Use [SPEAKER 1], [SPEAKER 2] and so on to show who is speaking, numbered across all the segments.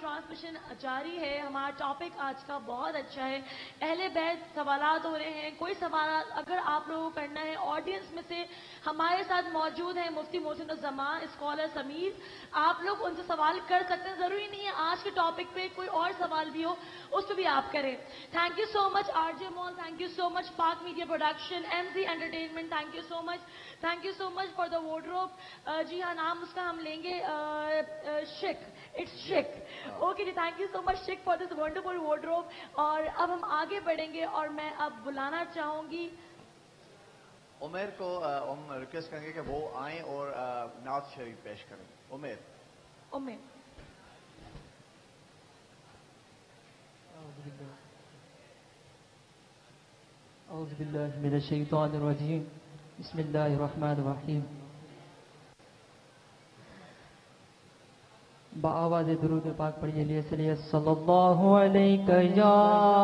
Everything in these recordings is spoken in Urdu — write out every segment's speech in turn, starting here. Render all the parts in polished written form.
[SPEAKER 1] ट्रांसमिशन जारी है। हमारा टॉपिक आज का बहुत अच्छा है। अहले बैत सवालात हो रहे हैं। कोई सवाल अगर आप लोगों को करना है, ऑडियंस में से हमारे साथ मौजूद हैं मुफ्ती मोहसिन ज़मान, स्कॉलर समीर, आप लोग उनसे सवाल कर सकते हैं। ज़रूरी नहीं है आज के टॉपिक पे कोई और सवाल भी हो, उस पर भी आप करें। Thank you so much RJ mall, thank you so much Pak media production, MG entertainment, thank you so much for the wardrobe. जी हाँ, नाम उसका हम लेंगे शिक, इट्स शिक। ओके जी, thank you so much chic for this wonderful wardrobe. और अब हम आगे बढ़ेंगे और मैं अब बुलाना चाहूंगी
[SPEAKER 2] उमेर को। हम रिक्वेस्ट करेंगे कि वो आए और नात शरीफ पेश करें। उमेर
[SPEAKER 3] औज़ु बिल्लाहि मिनश शैतानिर रजीम, बिस्मिल्लाहिर रहमानिर रहीम। बाआवाज़ दुरूद पाक पढ़िए लिए सल्लिए सल्लल्लाहु अलैहि या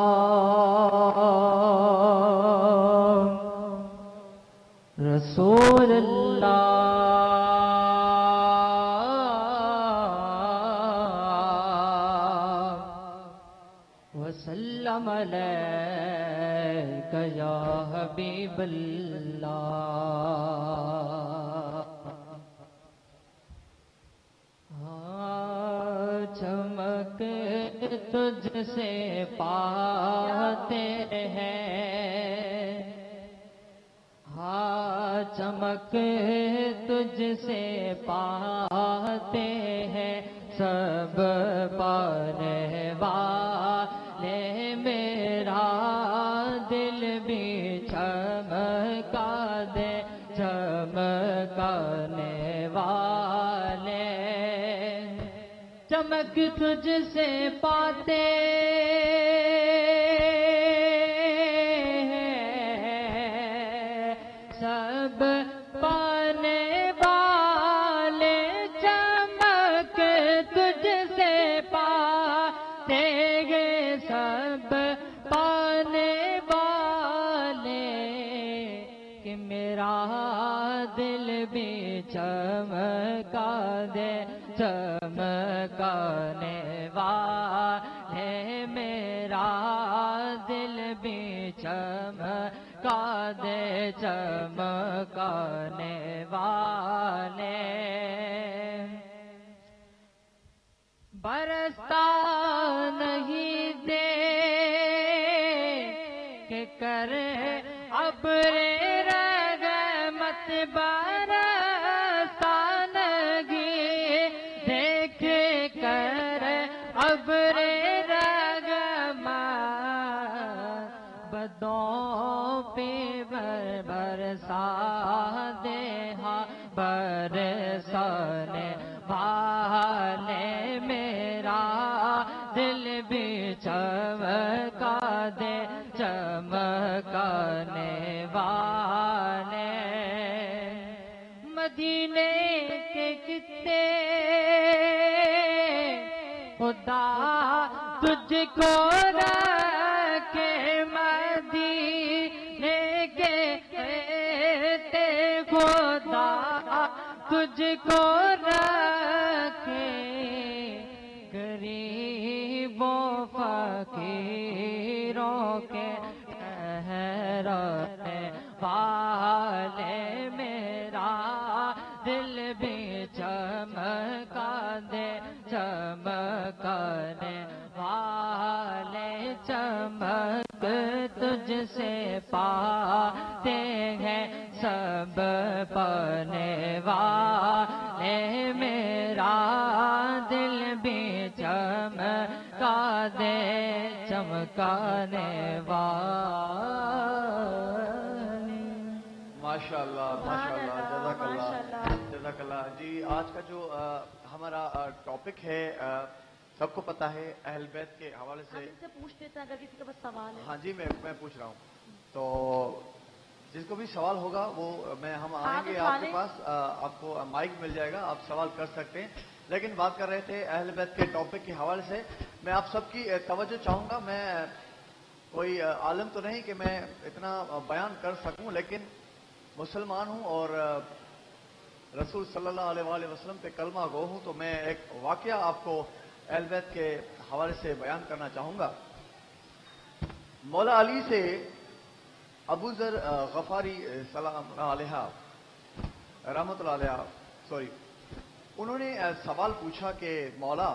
[SPEAKER 3] रसूल अल्लाह वसल्लम अलैका या हबीब अल्लाह। चमक तुझसे पाते हैं, हाँ चमक तुझसे पाते हैं सब पाने वाले, मेरा दिल भी चमका दे चमकाने वाले। चमक तुझसे पाते हैं सब पाने वाले, चमक तुझसे पाते हैं सब पाने वाले, कि मेरा दिल भी चमका दे चमकाने वाले, मेरा दिल भी चमका दे चमकाने वाले। बरसता नहीं दे के करे अब्रे रहमत, बरसता नहीं देख कर अब्रे रहमत, बदों पे बरसा दे हाँ बरसाने वाले, मेरा दिल भी चमका दे चमकाने वाले। मदीने के कितने खुदा तुझको रखे, मदीने के ते खुदा तुझको रखे, गरीबों फकीरों के ठहराने वाले, मेरा दिल भी चमका दे चमकाने वाले। चमक तुझसे पाते हैं सब पाने वाले, मेरा दिल भी चमका दे चमकाने वाले।
[SPEAKER 2] माशाअल्लाह माशाअल्लाह, जज़ाकल्लाह जज़ाकल्लाह। जी, आज का जो हमारा टॉपिक है, सबको पता है अहल बैत के हवाले से।
[SPEAKER 1] हमसे पूछ लेते हैं अगर किसी के पास सवाल है।
[SPEAKER 2] हाँ जी, मैं पूछ रहा हूँ, तो जिसको भी सवाल होगा वो हम आएंगे आपके पास, आपको माइक मिल जाएगा, आप सवाल कर सकते हैं। लेकिन बात कर रहे थे अहल बैत के टॉपिक के हवाले से, मैं आप सबकी तवज्जो चाहूँगा। मैं कोई आलिम तो नहीं कि मैं इतना बयान कर सकूँ, लेकिन मुसलमान हूँ और रसूल सल्लल्लाहु अलैहि वसल्लम पे कलमा गो हूँ। तो मैं एक वाकया आपको اہل بیت کے حوالے سے بیان کرنا چاہوں گا. مولا علی سے ابو ذر غفاری سلام علیہ رحمۃ اللہ علیہ انہوں نے سوال پوچھا کہ مولا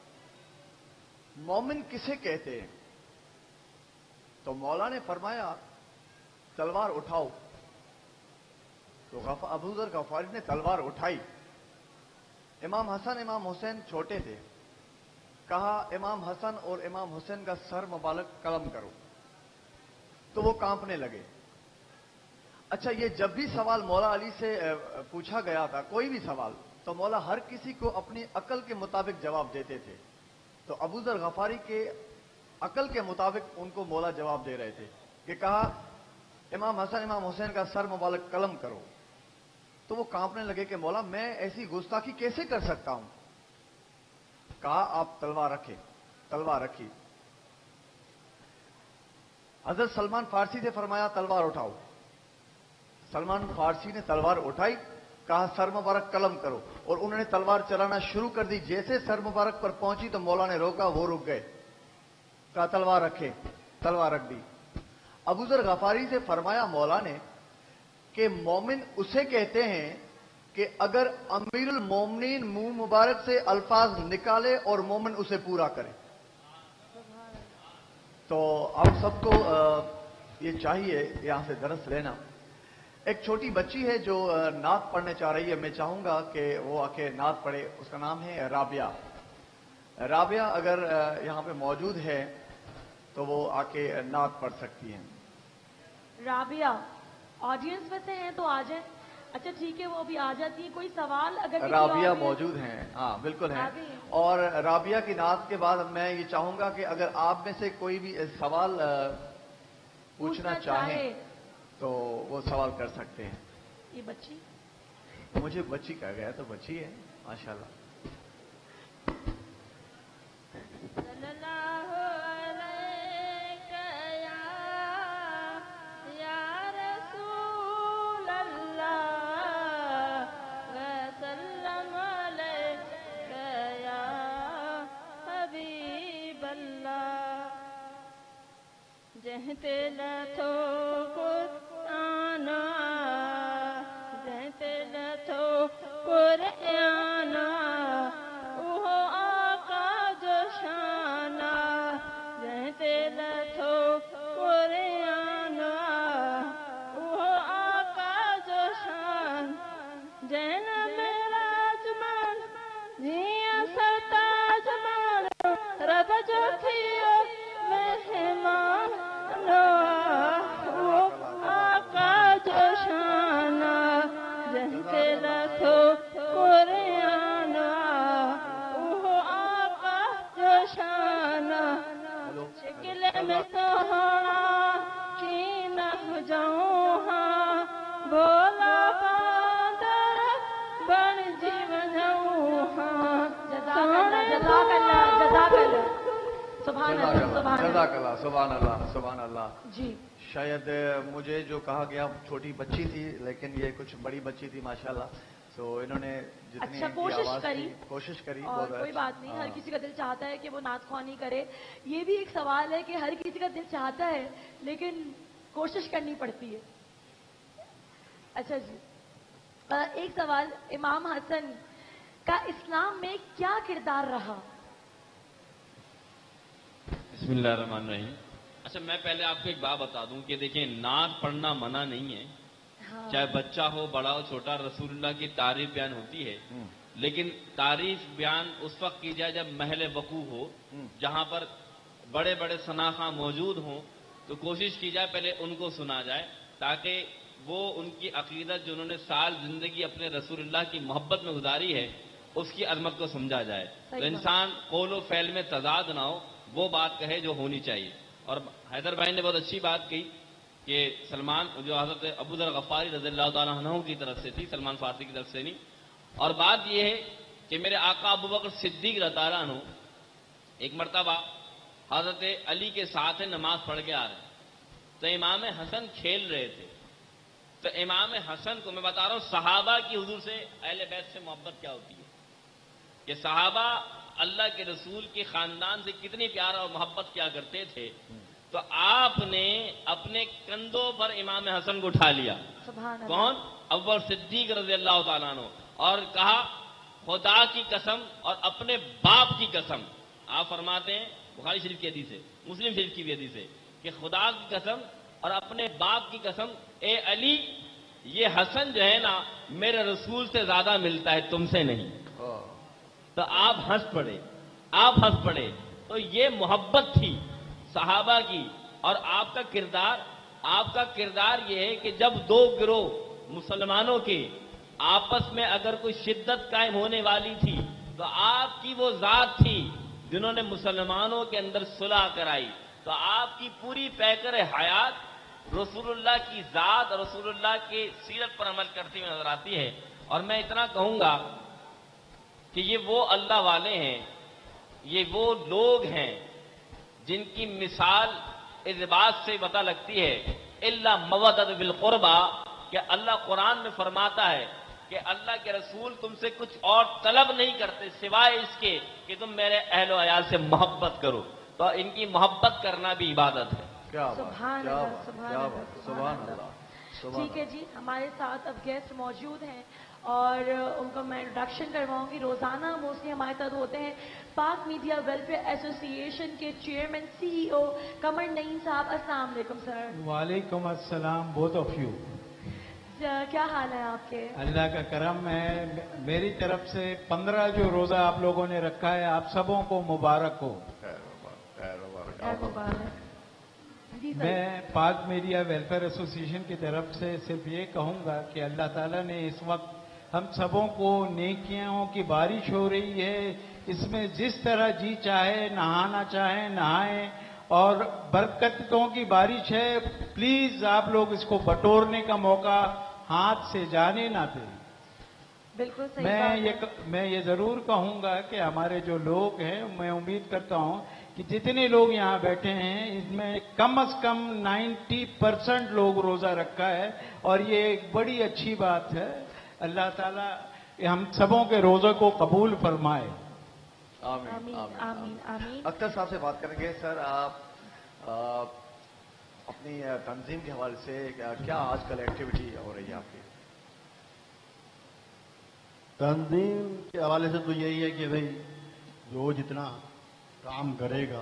[SPEAKER 2] مومن کسے کہتے ہیں؟ تو مولا نے فرمایا تلوار اٹھاؤ. تو ابو ذر غفاری نے تلوار اٹھائی. امام حسن امام حسین چھوٹے تھے. کہا امام حسن اور امام حسین کا سر مبارک قلم کرو. تو وہ کانپنے لگے. اچھا، یہ جب بھی سوال مولا علی سے پوچھا گیا تھا، کوئی بھی سوال، تو مولا ہر کسی کو اپنی عقل کے مطابق جواب دیتے تھے. تو ابو ذر غفاری کے عقل کے مطابق ان کو مولا جواب دے رہے تھے کہ کہا امام حسن امام حسین کا سر مبارک قلم کرو. تو وہ کانپنے لگے کہ مولا میں ایسی گستاخی کیسے کر سکتا ہوں. کہا آپ تلوار رکھے. تلوار رکھی. حضرت سلمان فارسی سے فرمایا تلوار اٹھاؤ. سلمان فارسی نے تلوار اٹھائی. کہا سر مبارک قلم کرو. اور انہوں نے تلوار چلانا شروع کر دی. جیسے سر مبارک پر پہنچی تو مولا نے روکا، وہ رک گئے. کہا تلوار رکھے. تلوار رکھ دی. ابو ذر غفاری سے فرمایا مولا نے کہ مومن اسے کہتے ہیں کہ اگر امیر المومنین منہ مبارک سے الفاظ نکالے اور مومن اسے پورا کرے. تو آپ سب کو یہ چاہیے یہاں سے درس لینا. ایک چھوٹی بچی ہے جو نعت پڑھنے چاہ رہی ہے. میں چاہوں گا کہ وہ آ کے نعت پڑھے. اس کا نام ہے رابعہ. رابعہ اگر یہاں پہ موجود ہے تو وہ آ کے نعت پڑھ سکتی ہیں.
[SPEAKER 1] رابعہ آڈینس میں سے ہیں تو آ جائیں. اچھا ٹھیک ہے، وہ ابھی آ جاتی ہے. کوئی سوال اگر
[SPEAKER 2] رابعہ موجود ہیں؟ ہاں بالکل ہیں. اور رابعہ کی نعت کے بعد میں یہ چاہوں گا کہ اگر آپ میں سے کوئی بھی سوال پوچھنا چاہیں تو وہ سوال کر سکتے ہیں.
[SPEAKER 1] یہ بچی
[SPEAKER 2] مجھے بچی کہا گیا تو بچی ہے ماشاءاللہ.
[SPEAKER 4] جہتے لتھو قرآن جہتے لتھو قرآن اوہ آقا جو شان جہتے لتھو قرآن اوہ آقا جو شان جین میرا جمان جیاں سرتاج مان رب جو تھیو مہمان آقا جو شان جہتے لتھو قرآن اوہ آقا جو شان شکل میں تو کی نہ جاؤں ہاں بولا باندر بن جیون ہاں.
[SPEAKER 1] جزاک اللہ. سبحان اللہ
[SPEAKER 2] سبحان اللہ سبحان اللہ.
[SPEAKER 1] جی
[SPEAKER 2] شاید مجھے جو کہا گیا چھوٹی بچی تھی، لیکن یہ کچھ بڑی بچی تھی ماشاءاللہ. تو انہوں نے جتنی کوشش کری
[SPEAKER 1] اور کوئی بات نہیں. ہر کسی کا دل چاہتا ہے کہ وہ نعت خوانی کرے. یہ بھی ایک سوال ہے کہ ہر کسی کا دل چاہتا ہے لیکن کوشش کرنی پڑتی ہے. اچھا جی، ایک سوال، امام حسن کا اسلام میں کیا کردار رہا؟
[SPEAKER 5] بسم اللہ الرحمن الرحیم. اچھا میں پہلے آپ کو ایک بات بتا دوں کہ دیکھیں نعت پڑھنا منع نہیں ہے. چاہے بچہ ہو بڑا ہو چھوٹا، رسول اللہ کی تعریف بیان ہوتی ہے. لیکن تعریف بیان اس وقت کی جائے جب محل وقوع ہو، جہاں پر بڑے بڑے ثناخواں موجود ہوں. تو کوشش کی جائے پہلے ان کو سنا جائے تاکہ وہ ان کی عقیدت جو انہوں نے سال زندگی اپنے رسول اللہ کی محبت میں گزاری ہے اس کی عظمت کو سمجھا جائے. تو انسان قول و فعل میں تضاد نہ ہو، وہ بات کہے جو ہونی چاہیے. اور حیدر بھائی نے بہت اچھی بات کہی کہ سلمان جو حضرت ابو ذر غفاری رضی اللہ تعالیٰ عنہ کی طرف سے تھی، سلمان فارسی کی طرف سے نہیں. اور بات یہ ہے کہ میرے آقا ابو بکر صدیق رضی اللہ عنہ ایک مرتبہ حضرت علی کے ساتھ نماز پڑھ کے آ رہے ہیں تو امام حسن کھیل رہے تھے. تو امام حسن کو میں بتا رہا ہوں صحابہ کی حضور سے اہل بیت سے محبت کیا ہوتی ہے کہ صحابہ اللہ کے رسول کے خاندان سے کتنی پیار اور محبت کیا کرتے تھے، تو آپ نے اپنے کندھوں پر امام حسن کو اٹھا لیا.
[SPEAKER 1] سبحان اللہ.
[SPEAKER 5] کون؟ ابوبکر صدیق رضی اللہ تعالیٰ عنہ. اور کہا خدا کی قسم اور اپنے باپ کی قسم. آپ فرماتے ہیں بخاری شریف کی حدیث ہے، مسلم شریف کی بھی حدیث ہے، کہ خدا کی قسم اور اپنے باپ کی قسم، اے علی یہ حسن جو ہے نا میرے رسول سے زیادہ ملتا ہے، تم سے نہیں. تو آپ ہنس پڑے، آپ ہنس پڑے. تو یہ محبت تھی صحابہ کی. اور آپ کا کردار یہ ہے کہ جب دو گروہ مسلمانوں کے آپس میں اگر کوئی شدت قائم ہونے والی تھی تو آپ کی وہ ذات تھی جنہوں نے مسلمانوں کے اندر صلح کرائی. تو آپ کی پوری پیکر حیات رسول اللہ کی ذات اور رسول اللہ کے سیرت پر عمل کرتی ہوئی نظر آتی ہے. اور میں اتنا کہوں گا کہ یہ وہ اللہ والے ہیں، یہ وہ لوگ ہیں جن کی مثال اس بات سے پتہ لگتی ہے الا مودۃ بالقربہ، کہ اللہ قرآن میں فرماتا ہے کہ اللہ کے رسول تم سے کچھ اور طلب نہیں کرتے سوائے اس کے کہ تم میرے اہل و عیال سے محبت کرو. تو ان کی محبت کرنا بھی عبادت ہے.
[SPEAKER 1] سبحان اللہ، سبحان اللہ. ٹھیک ہے جی، ہمارے ساتھ اب گیسٹ موجود ہیں اور ان کا میں انٹروڈکشن کرواؤں گی. روزانہ موسٹلی ہمارے ساتھ ہوتے ہیں پاک میڈیا ویلفیئر ایسوسی ایشن کے چیئرمین CEO قمر نعیم صاحب. السلام علیکم سر.
[SPEAKER 6] وعلیکم السلام. Both of you.
[SPEAKER 1] کیا حال ہے آپ کے؟
[SPEAKER 6] اللہ کا کرم ہے. میری طرف سے 15 جو روزہ آپ لوگوں نے رکھا ہے آپ سبوں کو مبارک ہو. میں پاک میڈیا ویلفیئر ایسوسی ایشن کی طرف سے صرف یہ کہوں گا کہ اللہ تعالیٰ نے اس وقت ہم سبوں کو نیکیوں کی بارش ہو رہی ہے، اس میں جس طرح جی چاہے نہانا چاہیں نہائیں، اور برکتوں کی بارش ہے. پلیز آپ لوگ اس کو بٹورنے کا موقع ہاتھ سے جانے نہ دیں.
[SPEAKER 1] بالکل صحیح.
[SPEAKER 6] میں یہ ضرور کہوں گا کہ ہمارے جو لوگ ہیں، میں امید کرتا ہوں کہ جتنے لوگ یہاں بیٹھے ہیں اس میں کم از کم 90% لوگ روزہ رکھا ہے، اور یہ ایک بڑی اچھی بات ہے. اللہ تعالیٰ ہم سبوں کے روزے کو قبول فرمائے.
[SPEAKER 2] آمین آمین آمین. اختر صاحب سے بات کریں گے. سر آپ اپنی تنظیم کے حوالے سے کیا آج کل ایکٹیویٹی ہو رہی ہے آپ کی؟
[SPEAKER 7] تنظیم کے حوالے سے تو یہی ہے کہ بھئی جو جتنا کام کرے گا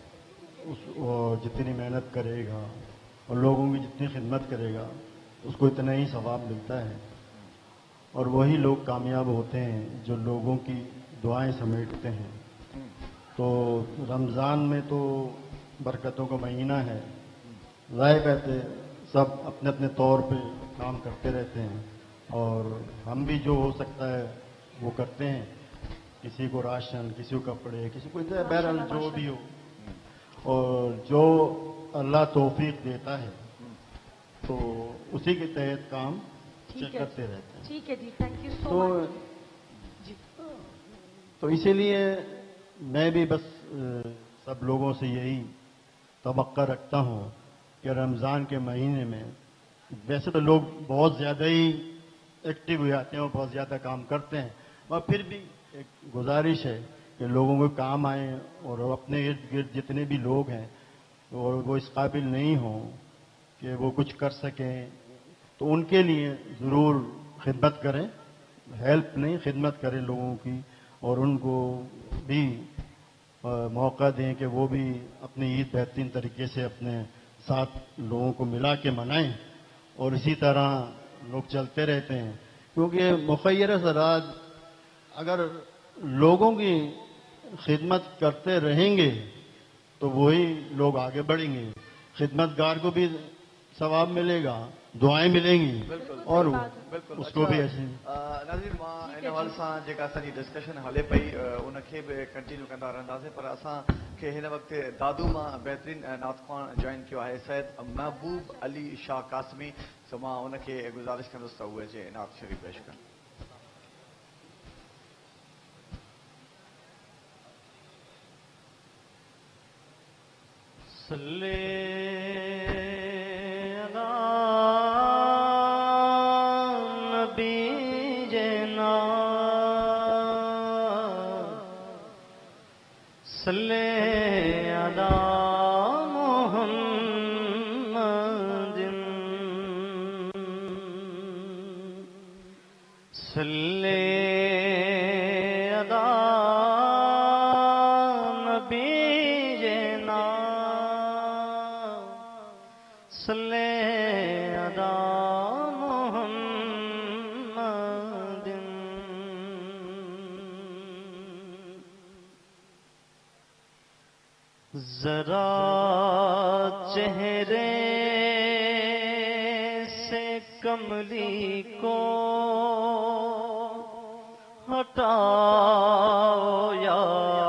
[SPEAKER 7] جتنی محنت کرے گا اور لوگوں کی جتنی خدمت کرے گا اس کو اتنا ہی ثواب ملتا ہے. اور وہی لوگ کامیاب ہوتے ہیں جو لوگوں کی دعائیں سمیٹتے ہیں. تو رمضان میں تو برکتوں کا مہینہ ہے، ظاہر کہتے سب اپنے اپنے طور پہ کام کرتے رہتے ہیں، اور ہم بھی جو ہو سکتا ہے وہ کرتے ہیں. کسی کو راشن، کسی کو کپڑے، کسی کو بہرحال جو بھی ہو، اور جو اللہ توفیق دیتا ہے تو اسی کے تحت کام کرتے رہتے ہیں.
[SPEAKER 1] ٹھیک ہے جی، تھینک یو سو مچ.
[SPEAKER 7] تو اسی لیے میں بھی بس سب لوگوں سے یہی توقع رکھتا ہوں کہ رمضان کے مہینے میں ویسے تو لوگ بہت زیادہ ہی ایکٹیو ہو جاتے ہیں اور بہت زیادہ کام کرتے ہیں، اور پھر بھی ایک گزارش ہے کہ لوگوں کو کام آئیں، اور اپنے ارد گرد جتنے بھی لوگ ہیں اور وہ اس قابل نہیں ہوں کہ وہ کچھ کر سکیں تو ان کے لیے ضرور خدمت کریں. ہیلپ نہیں، خدمت کریں لوگوں کی، اور ان کو بھی موقع دیں کہ وہ بھی اپنی عید بہترین طریقے سے اپنے ساتھ لوگوں کو ملا کے منائیں. اور اسی طرح لوگ چلتے رہتے ہیں، کیونکہ مخیر زراعت اگر لوگوں کی خدمت کرتے رہیں گے تو وہی لوگ آگے بڑھیں گے. خدمت گار کو بھی ثواب ملے گا، دعائیں ملیں گی، اور اس کو بھی ایسے.
[SPEAKER 2] ناظرین मां इन हवाले सां जेका असांजी डिस्कशन हले पई उनखे बि कंटिन्यू कंदा रहंदासीं. पर असांखे हिन वक़्तु दादू मां बहितरीन नातख़्वान जॉइन कयो आहे सैयद महबूब अली शाह कासमी. सो मां उनखे गुज़ारिश कंदुसि त उहे जे नात शरीफ़ पेश कनि.
[SPEAKER 8] صلی علی محمد صلی علی نبینا صلی علی محمد ذرا چہرے سے کملی کو ہٹاؤ یا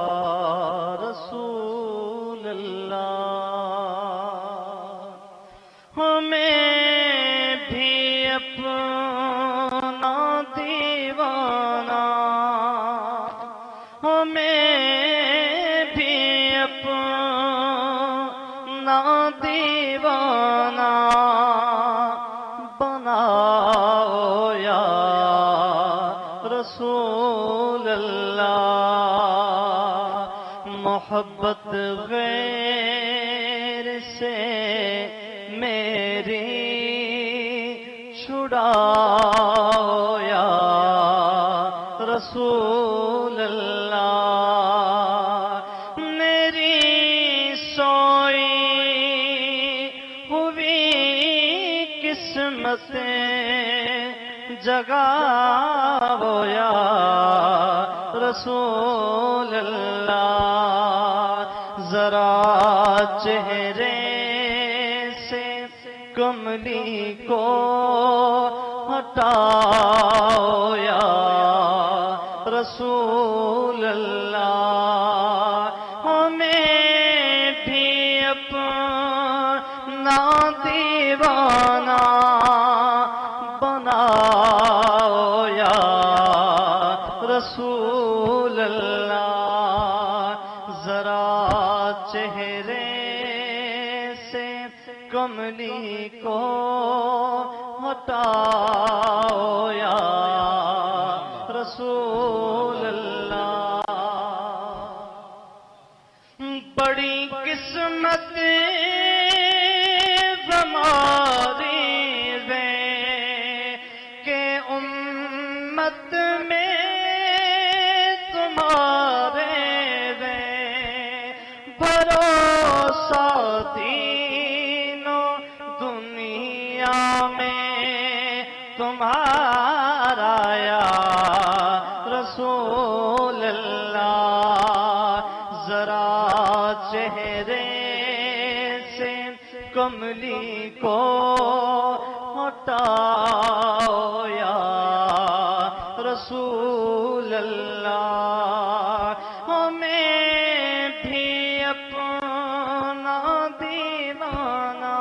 [SPEAKER 8] رسول اللہ، ہمیں بھی اپنا دیوانہ، ہمیں بھی اپنا دیوانہ بناؤ یا رسول اللہ، محبت غیر سے میری چھڑاؤ یا رسول اللہ، میری سوئی ہوئی قسمتیں جگاؤ یا رسول اللہ، ذرا چہرے سے کملی کو ہٹاؤ یا رسول اللہ، ہمیں بھی اپنا دیوانہ بناؤ یا رسول اللہ، ذرا چہرے سے کملی کو ہٹاؤ یا رسول اللہ، بڑی قسمت ہماری ہے کہ امت میں تمہارے ہے بھروسہ دین و دنیا میں تمہارا یا رسول اللہ، ذرا چہرے سے کملی کو ہٹاؤ یا رسول اللہ، ہمیں بھی اپنا دیوانہ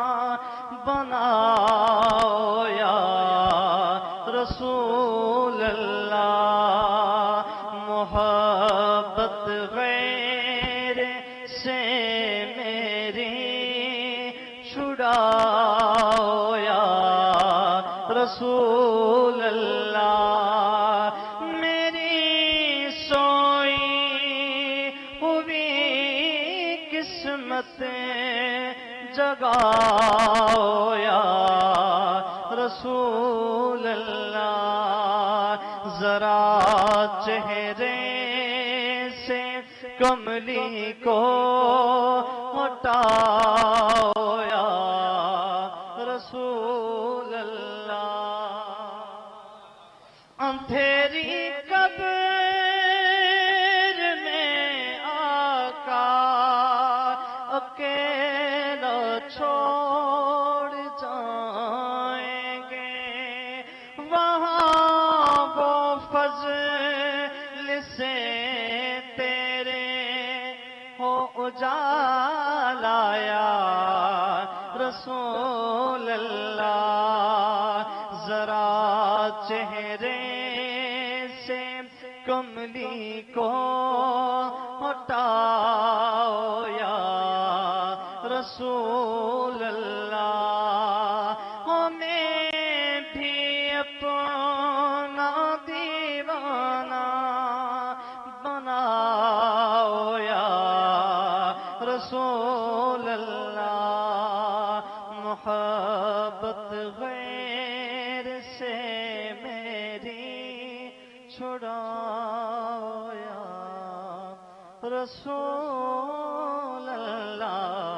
[SPEAKER 8] بناؤ یا رسول اللہ، محبت غیر سے میری چھڑاؤ یا رسول اللہ، میری سوئی ہوئی قسمتیں جگاؤ یا رسول اللہ، ذرا چہرے سے کملی کو ہٹاؤ یا رسول اللہ، اندھیری قبر میں آقا اکیلا چھوڑ جائیں گے، وہاں وہ فضل سے تیرے ہو اجالا یا رسول اللہ، ذرا چہرے سے کملی کو ہٹاؤ یا رسول اللہ، ہمیں بھی اپنا دیوانہ بناؤ یا رسول اللہ محبت غیر سے میری چھڑاؤ یا رسول اللہ.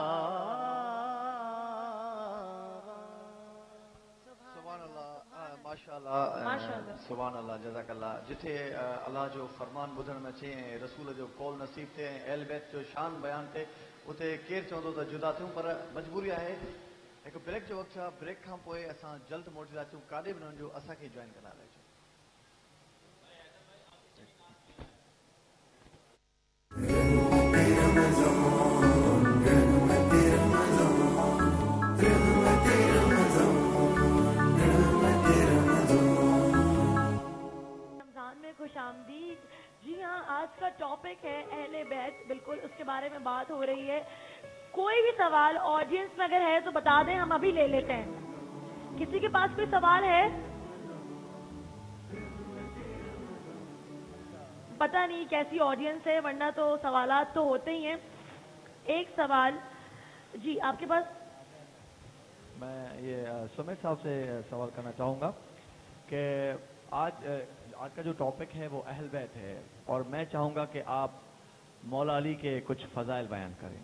[SPEAKER 2] ماشاءاللہ سبحان اللہ جزاک اللہ. جتھے اللہ جو فرمان ٻुधण में अचे ऐं रसूल जो कौल नसीब थिए ऐं अहल बैत जो शान बयान थिए उते केरु चवंदो त जुदा थियूं, पर मजबूरी आहे. हिकु ब्रेक जो वक़्तु आहे. ब्रेक खां पोइ असां जल्द मोटी था अचूं. काॾे बि न वञो, असांखे जॉइन कंदा रहिजो.
[SPEAKER 1] खुश आमदीद. जी हाँ, आज का टॉपिक है अहले बैत. बिल्कुल उसके बारे में बात हो रही है. कोई भी सवाल ऑडियंस में अगर है तो बता दें, हम अभी ले लेते हैं. किसी के पास कोई सवाल है? पता नहीं कैसी ऑडियंस है, वरना तो सवालात तो होते ही हैं. एक सवाल जी आपके पास.
[SPEAKER 2] मैं ये सुमित साहब से सवाल करना चाहूँगा कि आज का जो टॉपिक है वो अहल बैत है, और मैं चाहूँगा कि आप मौला अली के कुछ फ़ज़ाइल बयान करें.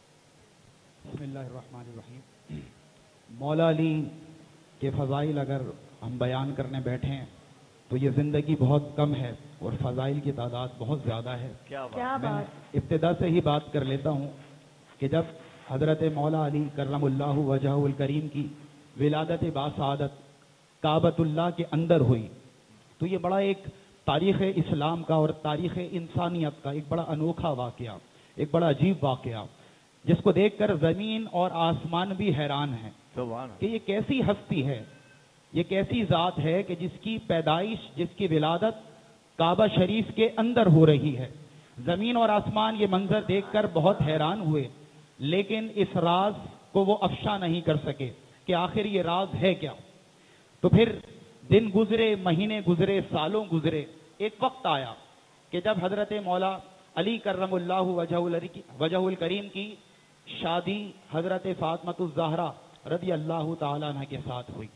[SPEAKER 9] बिस्मिल्लाहिर्रहमानिर्रहीम. मौला अली के फ़ज़ाइल अगर हम बयान करने बैठें तो ये ज़िंदगी बहुत कम है और फ़ज़ाइल की तादाद बहुत ज़्यादा है.
[SPEAKER 2] क्या
[SPEAKER 1] बात.
[SPEAKER 9] मैं इब्तिदा से ही बात कर लेता हूँ कि जब हज़रत मौला अली करमल्लाहु वजहुल करीम की विलादत बासआदत काबतुल्लाह के अंदर हुई, तो ये बड़ा एक तारीख़ इस्लाम का और तारीख़ इंसानियत का एक बड़ा अनोखा वाक़या, एक बड़ा अजीब वाक़या, जिसको देखकर ज़मीन और आसमान भी हैरान हैं कि ये कैसी हस्ती है, ये कैसी ज़ात है कि जिसकी पैदाइश, जिसकी विलादत काबा शरीफ के अंदर हो रही है. ज़मीन और आसमान ये मंजर देखकर बहुत हैरान हुए, लेकिन इस राज को वो अफ़शा नहीं कर सके कि आखिर ये राज है क्या. तो फिर दिन गुजरे, महीने गुजरे, सालों गुजरे. एक वक्त आया कि जब हजरत मौला अली करमल्लाहु वजहुल करीम की शादी हजरत फातिमा ज़हरा रज़ी अल्लाह ताला अन्हा के साथ हुई.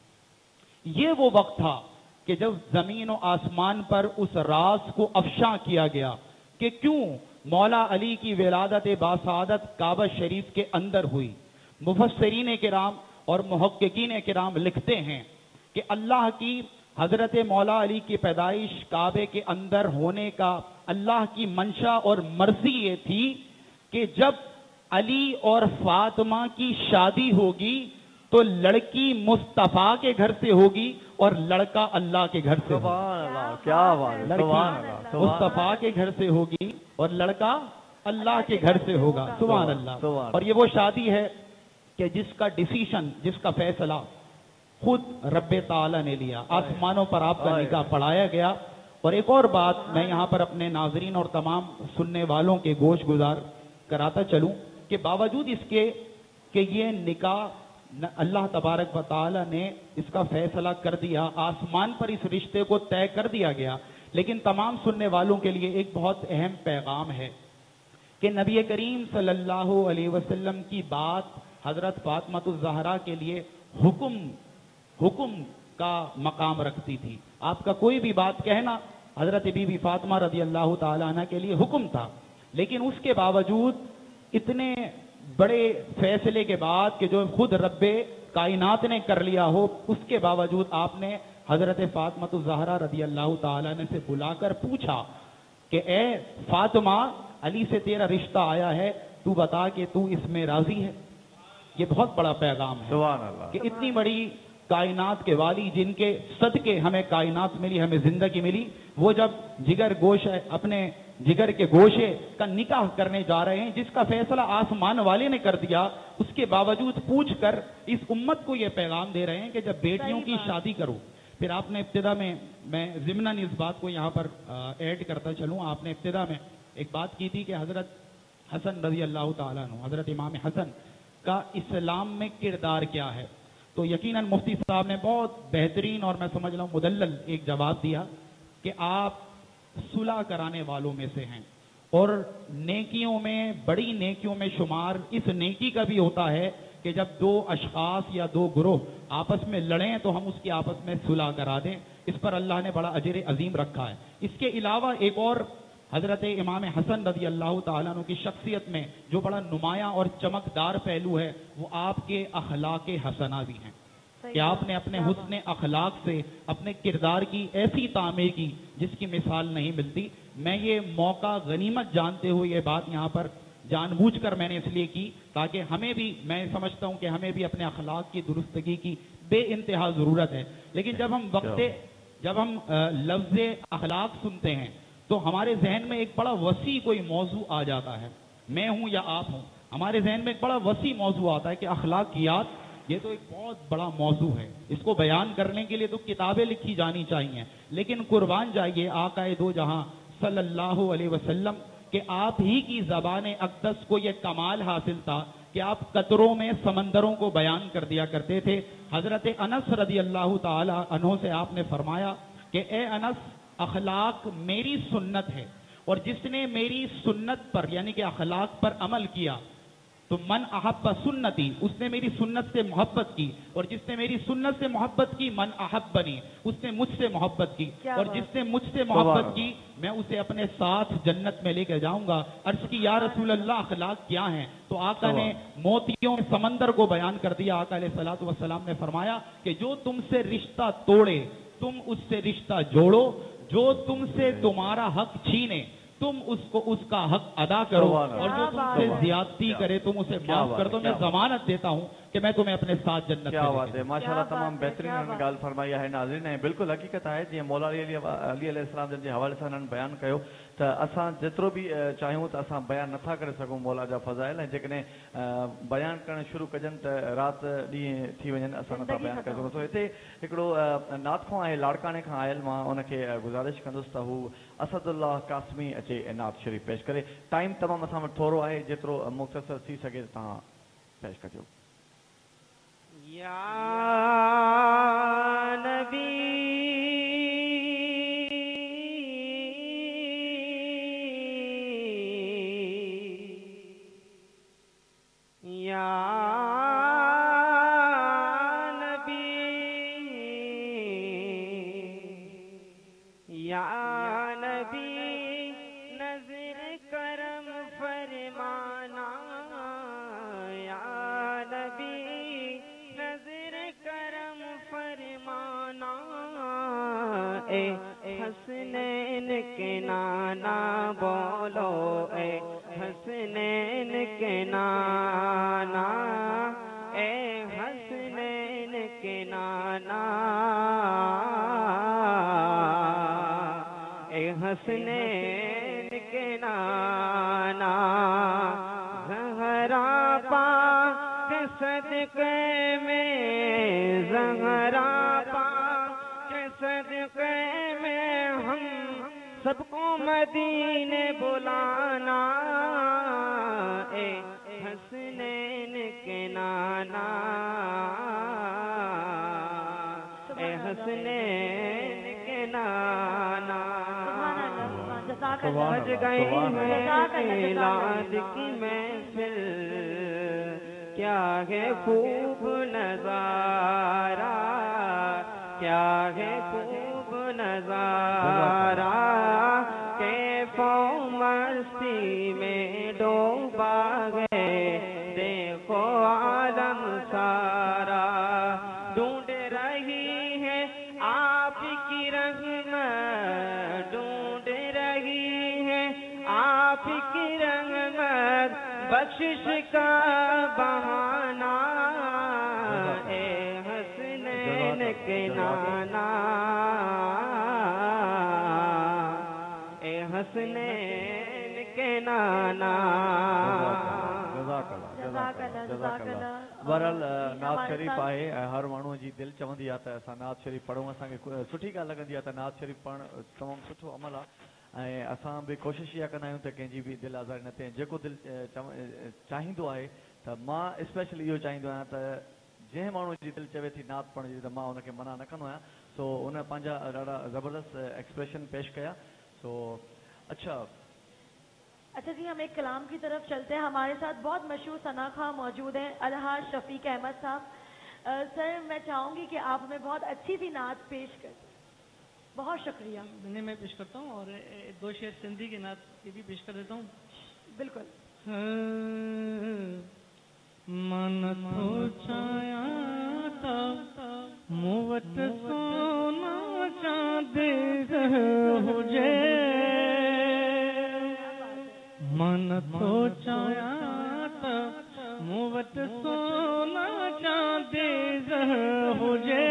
[SPEAKER 9] ये वो वक्त था कि जब जमीन और आसमान पर उस राज को अफ़शा किया गया कि क्यों मौला अली की विलादत बासआदत काबा शरीफ के अंदर हुई. मुफस्सिरीन किराम और मुहक्किकीन किराम लिखते हैं कि अल्लाह की हजरत मौला अली की पैदाइश काबे के अंदर होने का अल्लाह की मंशा और मर्जी ये थी कि जब अली और फातिमा की शादी होगी तो लड़की मुस्तफा के घर से होगी और लड़का अल्लाह के घर से.
[SPEAKER 2] क्या बात.
[SPEAKER 9] लड़की मुस्तफा के घर से होगी और लड़का अल्लाह के घर से होगा. सुभान अल्लाह. और ये वो शादी है कि जिसका डिसीजन, जिसका फैसला खुद रब्बे ताला ने लिया. आसमानों पर आपका निकाह पढ़ाया गया. और एक और बात मैं यहाँ पर अपने नाजरीन और तमाम सुनने वालों के गोश गुजार कराता चलूं कि बावजूद इसके कि ये निकाह अल्लाह तबारक व ताला ने इसका फैसला कर दिया, आसमान पर इस रिश्ते को तय कर दिया गया, लेकिन तमाम सुनने वालों के लिए एक बहुत अहम पैगाम है कि नबी करीम सल्लल्लाहु अलैहि वसल्लम की बात हजरत फातिमा ज़हरा के लिए हुक्म का मकाम रखती थी. आपका कोई भी बात कहना हजरत बीबी फातिमा रज़ी अल्लाह ताला अन्हा के लिए हुक्म था. लेकिन उसके बावजूद इतने बड़े फैसले के बाद कि जो खुद रब्बे कायनात ने कर लिया हो, उसके बावजूद आपने हजरत फातिमा ज़हरा रज़ी अल्लाह ताला अन्हा से बुलाकर पूछा कि ए फातिमा, अली से तेरा रिश्ता आया है, तू बता कि तू इसमें राजी है. ये बहुत बड़ा पैगाम है कि इतनी बड़ी कायनात के वाली, जिनके सदके हमें कायनात मिली, हमें जिंदगी मिली, वो जब जिगर गोशे अपने जिगर के गोशे का निकाह करने जा रहे हैं, जिसका फैसला आसमान वाले ने कर दिया, उसके बावजूद पूछ कर इस उम्मत को ये पैगाम दे रहे हैं कि जब बेटियों की शादी करो. फिर आपने इब्तिदा में, मैं ज़िम्नन इस बात को यहाँ पर ऐड करता चलूँ, आपने इब्तिदा में एक बात की थी कि हजरत हसन रज़ी अल्लाह ताला अन्हु, हजरत इमाम हसन का इस्लाम में किरदार क्या है. तो यकीनन मुफ्ती साहब ने बहुत बेहतरीन और मैं समझ रहा हूँ मुदल्लल एक जवाब दिया कि आप सुलह कराने वालों में से हैं. اور نیکیوں میں بڑی نیکیوں میں شمار اس نیکی کا بھی ہوتا ہے کہ جب دو اشخاص یا دو گروہ آپس میں لڑیں تو ہم اس کی آپس میں صلح کرا دیں. اس پر اللہ نے بڑا اجر عظیم رکھا ہے. اس کے علاوہ ایک اور حضرت امام حسن رضی اللہ تعالیٰ عنہ کی شخصیت میں جو بڑا نمایاں اور چمکدار پہلو ہے وہ آپ کے اخلاق حسنہ بھی ہیں کہ آپ نے اپنے حسن اخلاق سے اپنے کردار کی ایسی تعمیر کی جس کی مثال نہیں ملتی. میں یہ موقع غنیمت جانتے ہوئے یہ بات یہاں پر جان بوجھ کر میں نے اس لیے کی تاکہ ہمیں بھی، میں سمجھتا ہوں کہ ہمیں بھی اپنے اخلاق کی درستگی کی بے انتہا ضرورت ہے. لیکن جب ہم لفظ اخلاق سنتے ہیں تو ہمارے ذہن میں ایک بڑا وسیع کوئی موضوع آ جاتا ہے. میں ہوں یا آپ ہوں، ہمارے ذہن میں ایک بڑا وسیع موضوع آتا ہے کہ اخلاقیات یہ تو ایک بہت بڑا موضوع ہے، اس کو بیان کرنے کے لیے تو کتابیں لکھی جانی چاہیے. لیکن قربان جائیے آقا دو جہاں صلی اللہ علیہ وسلم کہ آپ ہی کی زبان اقدس کو یہ کمال حاصل تھا کہ آپ قطروں میں سمندروں کو بیان کر دیا کرتے تھے. حضرت انس رضی اللہ تعالی عنہ سے آپ نے فرمایا کہ اے انس، اخلاق میری سنت ہے اور جس نے میری سنت پر یعنی کہ اخلاق پر عمل کیا تو من احب سنتی، اس نے میری سنت سے محبت کی، اور جس نے میری سنت سے محبت کی من احبنی، اس نے مجھ سے محبت کی، اور جس نے مجھ سے محبت کی میں اسے اپنے ساتھ جنت میں لے کے جاؤں گا. عرض کی یا رسول اللہ اخلاق کیا ہیں؟ تو آقا نے موتیوں کے سمندر کو بیان کر دیا. آقا علیہ الصلوۃ والسلام نے فرمایا کہ جو تم سے رشتہ توڑے تم اس سے رشتہ جوڑو، جو تم سے تمہارا حق چھینے تم اس کو اس کا حق ادا کرو، اور جو تم سے زیادتی کرے تم اسے معاف کر دو. میں ضمانت دیتا ہوں کہ میں تمہیں اپنے ساتھ جنت میں.
[SPEAKER 2] کیا بات ہے، ماشاءاللہ تمام بہترین گال فرمائی ہے. ناظرین بالکل حقیقت ہے جی مولا علی علیہ السلام جن کے حوالے سے بیان کयो تو اساں جترو بھی چاہوں تو اساں بیان نتھا کرے سکوں مولا جا فضائل ہیں جکنے بیان کرنے شروع کجن تو رات ڈی تھی ونجن اساں نتھا بیان کر سکوں. تو ہتے ہکڑو نات کھوں آئے لاڑکانے کھاں آयल मां ان کے گزارش کندس تو ہو اسد اللہ قاسمی اچے نعت شریف پیش کرے. ٹائم تمام اساں وٹ تھورو ہے جترو مختصر تھی سکے تاں پیش کجو.
[SPEAKER 8] یا نبی یا نبی یا نبی نظر کرم فرمانا یا نبی نظر کرم فرمانا اے حسنین کے نانا بولو اے حسنین کے نانا اے حسنین کے نانا اے حسنین کے نانا زہرا پاک صدقے میں زہرا پاک صدقے میں ہم سب کو مدینے بلانا اے حسنین کے نانا اے حسنین کے نانا بج گئی ہے میلاد کی محفل کیا ہے خوب نظارہ کیا ہے خوب نظارہ کیف و مستی میں ڈوبا گئے دیکھو عالم سارا ڈھونڈ رہی ہے آپ کی رحمت ڈھونڈ رہی ہے آپ کی رحمت بخشش کا بہانہ اے حسنین کے نانا اے حسنین کے نانا.
[SPEAKER 2] बहरहाल नात शरीफ़ आहे हर माण्हूअ जी दिलि चवंदी आहे त असां नात शरीफ़ पढ़ूं. असांखे सुठी ॻाल्हि लॻंदी आहे त नात शरीफ़ पढ़णु तमामु सुठो अमल आहे ऐं असां बि कोशिशि इहा कंदा आहियूं त कंहिंजी बि दिलि आज़ारी न थिए. जेको दिलि चाहींदो आहे त मां स्पेशली इहो चाहींदो आहियां त जंहिं माण्हू जी दिलि चवे थी नात पढ़ण जी त मां हुनखे मना न कंदो आहियां. सो उन पंहिंजा ॾाढा ज़बरदस्त एक्सप्रेशन पेश कया. सो अच्छा
[SPEAKER 1] اچھا جی، ہم ایک کلام کی طرف چلتے ہیں. ہمارے ساتھ بہت مشہور ثنا خواں موجود ہیں، الحاج شفیق احمد صاحب. سر میں چاہوں گی کہ آپ ہمیں بہت اچھی سی نعت پیش کریں. بہت شکریہ.
[SPEAKER 10] میں پیش کرتا ہوں اور 2 شعر سندھی کی نعت یہ بھی پیش کر دیتا ہوں.
[SPEAKER 1] بالکل.
[SPEAKER 10] من تو چایا تا موت سونا چاندی ہوجے، من تو چایا تا موت سونا چاندی ہوجے،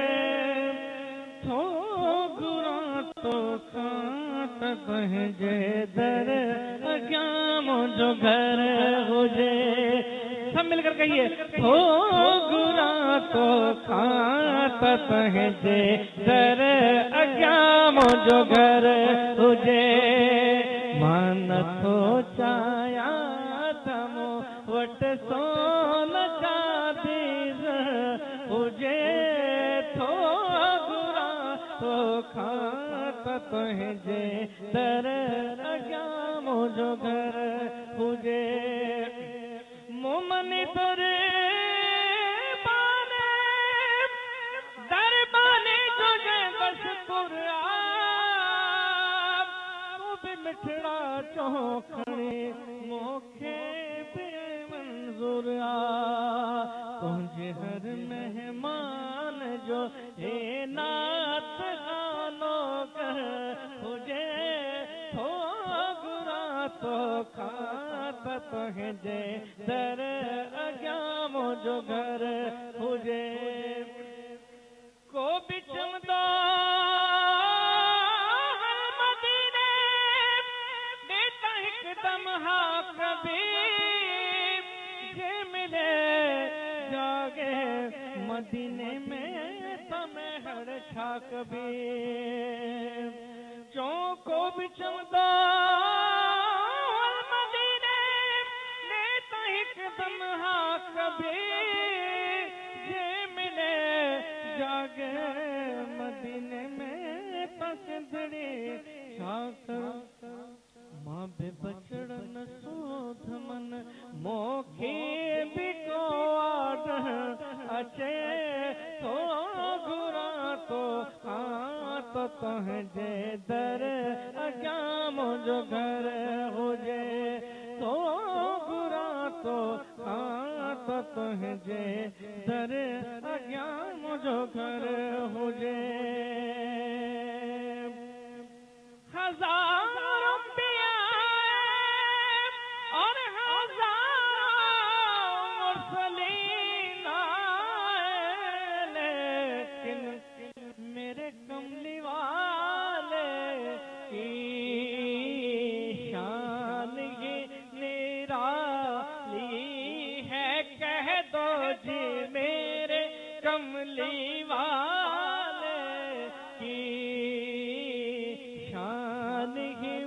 [SPEAKER 10] تو گرا تو کھات تجھے در اگیاں مجھو گھر ہوجے. سب مل کر کہیے، ہو گرا تو کھات تجھے در اگیاں مجھو گھر ہوجے. من تو چایا تمو وٹ سونا چاندی ہوجے، تو گرا تو کھات تجھے در اگیاں مجھو گھر ہوجے. مومن در بانے جو جے بس قرآن تو بھی مٹھڑا چوکھڑی موکھے بے منظور تجھے ہر مہمان جو اے نات خانوں کر ہوجے، تو گرا تو کھات تجھے در اگیاں مجھو گھر ہوجے. کو بھی چمدا مدینے دیتا ایک دم ہاں کبھی، جے ملے جاگے مدینے میں تمہیں ہر چھا کبھی. چوں کو بھی چمدا دم ہاں کبھی، جے ملے جاگے مدینے میں پسندڑی شاک. ماں بے بچڑن سودھ من موکھی بھی کو آڈ اچے، تو گرا تو ہاتھ تجھے در اگیاں مجھو گھر ہوجے، تو گرا تو ہاتھ تجھے در اگیاں مجھو گھر ہوجے. ہزار انبیاء اور ہزار مرسلین آئے، لیکن میرے کملی والے کی شان ہی نرالی ہے. کہہ دو جی میرے کملی والے کی شان ہی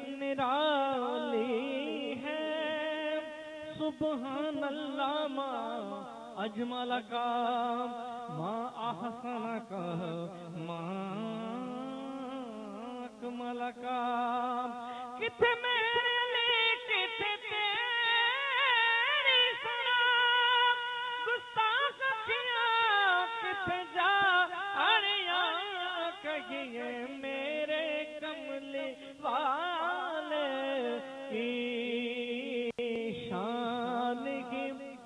[SPEAKER 10] نرالی ہے. سبحان اللہ ما اجمل کا ما احسن کا ما اکمل کا. کتنے میرے لیے کتنے تیری سنا گستاخ کیا، کتنے جا اریا کہیے میرے کملی والے کی شان کی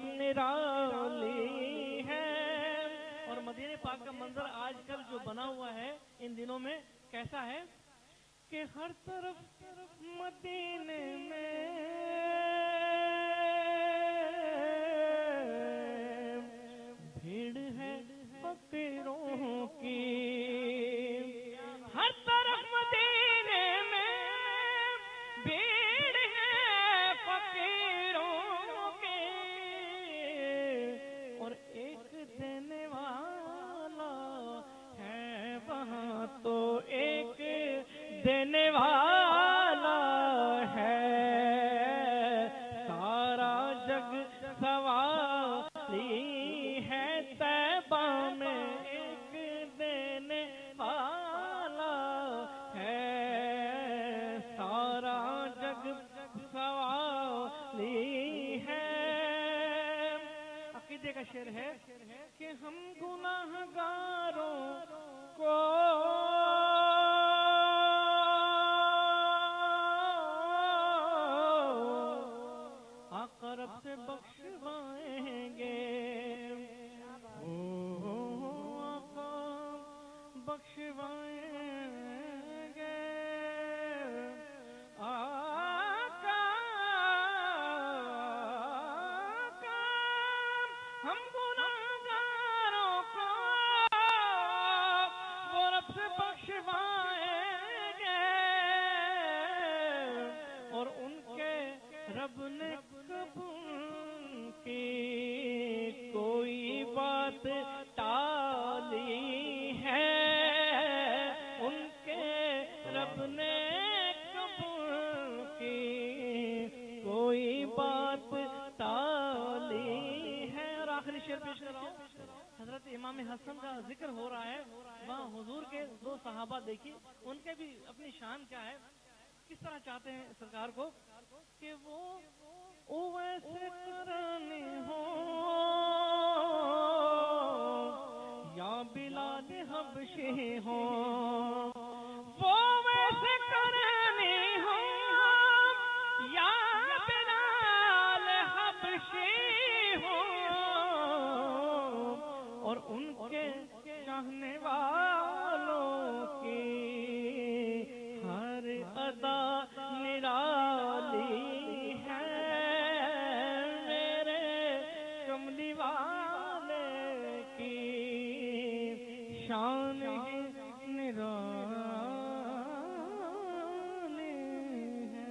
[SPEAKER 10] نرالی ہے. اور مدینہ پاک کا منظر آج کل جو بنا ہوا ہے ان دنوں میں کیسا ہے کہ ہر طرف مدینے میں بھیڑ ہے فقیروں کی. ہر طرف مدینے میں بھیڑ ہے فقیروں کی، اور ایک دینے والا ہے وہاں، تو ایک دینے والا ہے. سارا جگ سوالی ہے طیبہ میں، ایک دینے والا ہے. سارا جگ शेर है कि हम गुनाहगारों को आका रब से बख्शवाएंगे, आका बख्शवाएंगे, आका हम गुनाहगारों को वो रब से बख्शवाएंगे और उनके रब ने की कोई बात टाली है, उनके रब ने कबूल की कोई बात टाली है। और आखिरी शेर पेश कर रहा हूँ, हजरत इमाम हसन का जिक्र हो रहा है, वहाँ हुजूर के दो सहाबा देखिए, उनके भी अपनी शान क्या है, किस तरह चाहते हैं सरकार को कि वो वैसे करने हो या बिलाल हबशी हो, वो वैसे करने हो या बिलाल हबशी हो और उनके चाहने वालों की हर अदा निराली शान ही निराली है।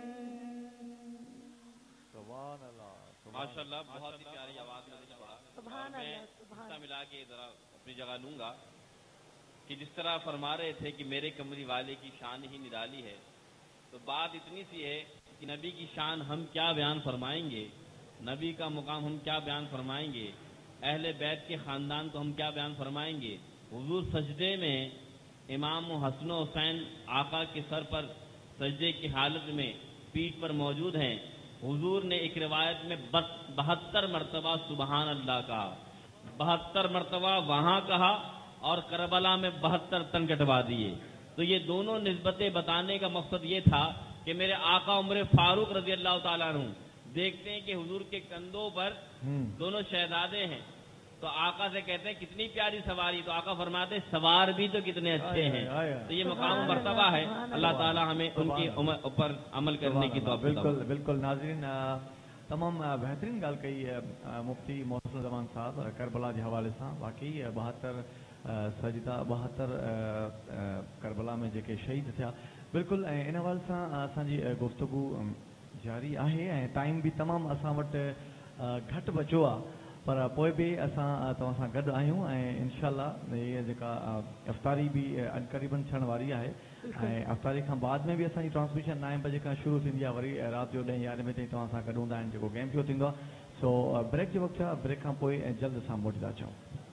[SPEAKER 5] माशाल्लाह, बहुत ही प्यारी आवाज में पढ़ा। मैं हिस्सा मिला के जरा अपनी जगह लूंगा कि जिस तरह फरमा रहे थे कि मेरे कमरी वाले की शान ही निराली है, तो बात इतनी सी है कि नबी की शान हम क्या बयान फरमाएंगे, नबी का मुकाम हम क्या बयान फरमाएंगे, अहले बैत के खानदान को हम क्या बयान फरमाएंगे। हुजूर सजदे में इमाम हसन हुसैन आका के सर पर सजदे की हालत में पीठ पर मौजूद हैं। हुजूर ने एक रिवायत में 72 मरतबा सुबहान अल्लाह कहा, 72 मरतबा वहां कहा और करबला में 72 तन कटवा दिए। तो ये दोनों निस्बतें बताने का मकसद ये था कि मेरे आका उमर फारूक रजी अल्लाह ताला अन्हु देखते हैं कि हुजूर के कंधों पर दोनों शहजादे हैं, तो आका से कहते हैं कितनी प्यारी सवारी, तो आका फरमाते सवार भी तो कितने अच्छे हैं। तो ये मकाम मर्तबा है, अल्लाह ताला हमें उनकी ऊपर अमल करने की तौफीक।
[SPEAKER 2] बिल्कुल बिल्कुल नाज़रीन, तमाम बेहतरीन ॻाल्हि कई मुफ्ती मोहसिन ज़मान साहब करबला के हवाले से। बाक़ी 72 सजदा 72 करबला में जेके शहीद थिया, बिल्कुल इन हवाले से असांजी गुफ्तगू जारी आहे ऐं टाइम भी तमाम असां वटि घटि बचो आहे, पर पोइ बि असां तव्हां सां गॾु आहियूं ऐं इंशाअल्लाह हीअ जेका इफ़्तारी बि अनक़रीबन थियण वारी आहे ऐं इफ़्तारी खां बाद में बि असांजी ट्रांसमिशन 9 बजे खां शुरू थींदी आहे, वरी राति जो 10-11 बजे ताईं तव्हां सां गॾु हूंदा आहिनि, जेको गेम शो थींदो आहे। सो ब्रेक जो वक़्तु आहे, ब्रेक खां पोइ जल्द असां मोटिंदा अचूं।